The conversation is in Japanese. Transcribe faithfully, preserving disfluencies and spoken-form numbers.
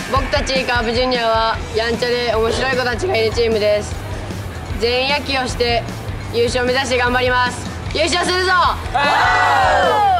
僕たちカープジュニアはやんちゃで面白い子たちがいるチームです。全員野球をして優勝を目指して頑張ります。優勝するぞ。